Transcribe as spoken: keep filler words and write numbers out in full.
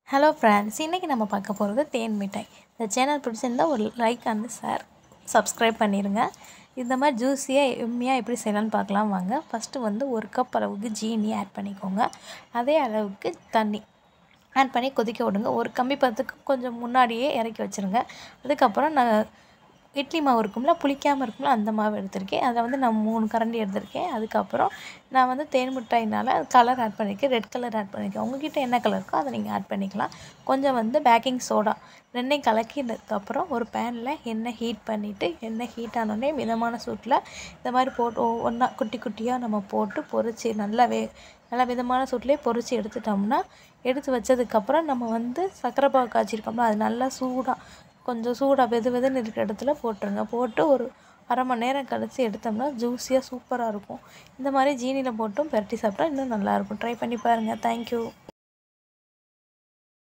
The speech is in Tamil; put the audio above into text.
ஹலோ ஃப்ரெண்ட்ஸ், இன்றைக்கி நம்ம பார்க்க போகிறது தேன் மிட்டாய். இந்த சேனல் பிடிச்சிருந்தா ஒரு லைக் அண்ட் ஷேர் சப்ஸ்கிரைப் பண்ணிடுங்க. இந்த மாதிரி ஜூஸியாக எம்மியாக எப்படி செய்யலான்னு பார்க்கலாம் வாங்க. ஃபஸ்ட்டு வந்து ஒரு கப் அளவுக்கு ஜீனி ஆட் பண்ணிக்கோங்க. அதே அளவுக்கு தண்ணி ஆட் பண்ணி கொதிக்க விடுங்க. ஒரு கம்பி பதத்துக்கு கொஞ்சம் முன்னாடியே இறக்கி வச்சுருங்க. அதுக்கப்புறம் நான் இட்லி மாவு இருக்கும்ல, புளிக்காமல் இருக்கும்ல, அந்த மாவு எடுத்திருக்கேன். அதில் வந்து நான் மூணு கரண்டி எடுத்திருக்கேன். அதுக்கப்புறம் நான் வந்து தேன் மிட்டாயினால் கலர் ஆட் பண்ணியிருக்கேன், ரெட் கலர் ஆட் பண்ணியிருக்கேன். உங்கள்கிட்ட என்ன கலர் இருக்கோ அதை நீங்கள் ஆட் பண்ணிக்கலாம். கொஞ்சம் வந்து பேக்கிங் சோடா ரெண்டையும் கலக்கினதுக்கப்புறம் ஒரு பேனில் எண்ணெய் ஹீட் பண்ணிவிட்டு, எண்ணெய் ஹீட் ஆனோடனே மிதமான சூட்டில் இந்த மாதிரி போட்டு ஒவ்வொன்றா குட்டி குட்டியாக நம்ம போட்டு பொரித்து நல்லா வே நல்லா மிதமான சூட்லேயே பொரித்து எடுத்துட்டோம்னா, எடுத்து வச்சதுக்கப்புறம் நம்ம வந்து சர்க்கரை பாகு காய்ச்சிருக்கோம்ல, அது நல்லா சூடாக கொஞ்சம் சூடாக வெது வெதுன்னு இருக்கிற இடத்துல போட்டுருங்க. போட்டு ஒரு அரை மணி நேரம் கழித்து எடுத்தோம்னா ஜூஸியாக சூப்பராக இருக்கும். இந்த மாதிரி ஜீனியில் போட்டும் பெரட்டி சாப்பிட்டா இன்னும் நல்லாயிருக்கும். ட்ரை பண்ணி பாருங்கள். தேங்க்யூ.